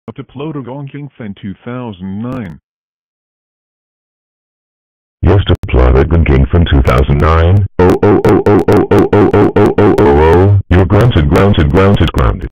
to plotagonkingfan2009. Yes to plotagonkingfan2009. Oh, oh, oh, oh, oh, oh, oh, oh, oh, oh, oh, oh. You're grounded.